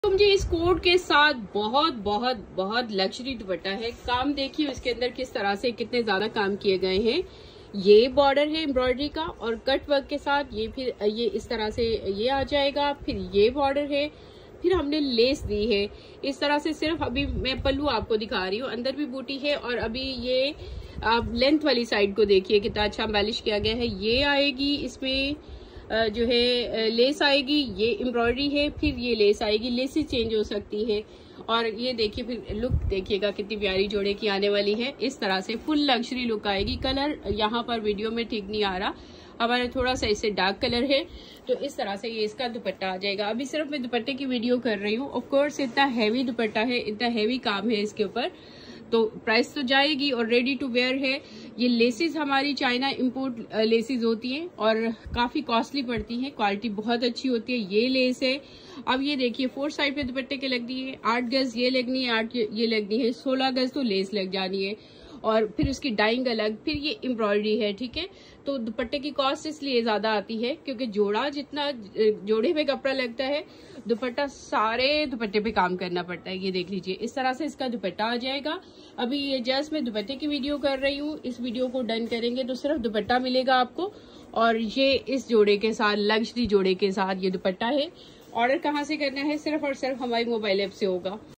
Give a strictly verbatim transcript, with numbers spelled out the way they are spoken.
तुम जी इस कोट के साथ बहुत बहुत बहुत लग्जरी दुपट्टा है। काम देखिए इसके अंदर किस तरह से कितने ज्यादा काम किए गए हैं। ये बॉर्डर है एम्ब्रॉयडरी का और कट वर्क के साथ ये फिर ये इस तरह से ये आ जाएगा। फिर ये बॉर्डर है, फिर हमने लेस दी है इस तरह से। सिर्फ अभी मैं पल्लू आपको दिखा रही हूँ, अंदर भी बूटी है। और अभी ये आप लेंथ वाली साइड को देखिए कितना अच्छा एम्बेलिश किया गया है। ये आएगी इसमें जो है लेस आएगी, ये एम्ब्रॉयडरी है, फिर ये लेस आएगी। लेसेस चेंज हो सकती है। और ये देखिए फिर लुक देखिएगा कितनी प्यारी जोड़े की आने वाली है। इस तरह से फुल लग्जरी लुक आएगी। कलर यहाँ पर वीडियो में ठीक नहीं आ रहा, हमारे थोड़ा सा इससे डार्क कलर है, तो इस तरह से ये इसका दुपट्टा आ जाएगा। अभी सिर्फ मैं दुपट्टे की वीडियो कर रही हूँ। ऑफ कोर्स इतना हैवी दुपट्टा है, इतना हैवी काम है इसके ऊपर, तो प्राइस तो जाएगी। और रेडी टू वेयर है। ये लेसेस हमारी चाइना इंपोर्ट लेसेस होती हैं और काफी कॉस्टली पड़ती हैं, क्वालिटी बहुत अच्छी होती है। ये लेस है। अब ये देखिए फोर साइड पे दुपट्टे के लगनी है, आठ गज ये लगनी है, आठ ये लगनी है, सोलह गज तो लेस लग जानी है। और फिर उसकी डाइंग अलग, फिर ये एम्ब्रॉयडरी है। ठीक है, तो दुपट्टे की कॉस्ट इसलिए ज्यादा आती है क्योंकि जोड़ा जितना जोड़े में कपड़ा लगता है, दुपट्टा सारे दुपट्टे पे काम करना पड़ता है। ये देख लीजिए इस तरह से इसका दुपट्टा आ जाएगा। अभी ये जस्ट मैं दुपट्टे की वीडियो कर रही हूँ। इस वीडियो को डन करेंगे तो सिर्फ दुपट्टा मिलेगा आपको। और ये इस जोड़े के साथ, लग्जरी जोड़े के साथ ये दुपट्टा है। ऑर्डर कहाँ से करना है? सिर्फ और सिर्फ हमारी मोबाइल ऐप से होगा।